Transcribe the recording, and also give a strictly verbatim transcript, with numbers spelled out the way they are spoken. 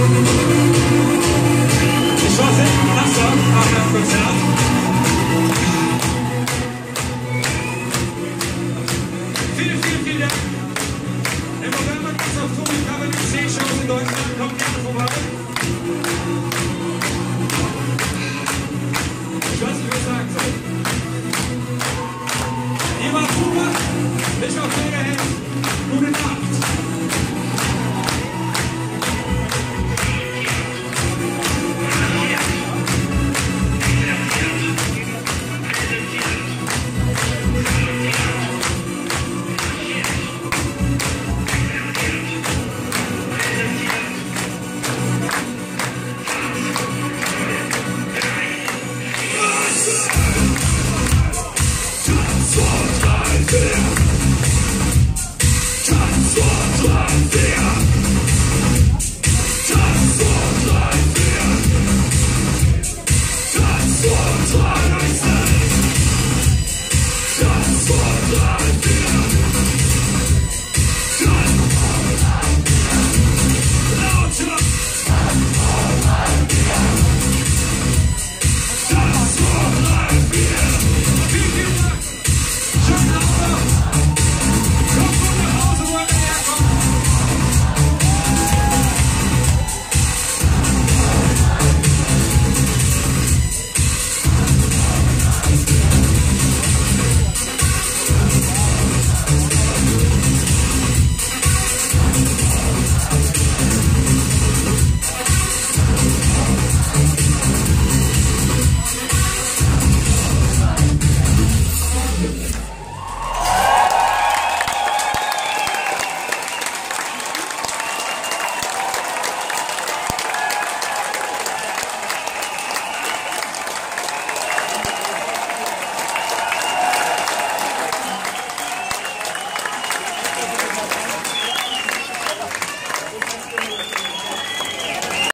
Ich war sehr langsam nach dem Konzert. Vielen, vielen, vielen Dank. Im November geht es auf Tour. Ich habe die zehn Shows in Deutschland. Kommt gerne vorbei. Ich weiß nicht, was ich sagen soll. Ihr wart super. Ich auf Wiederhand. Gute Nacht.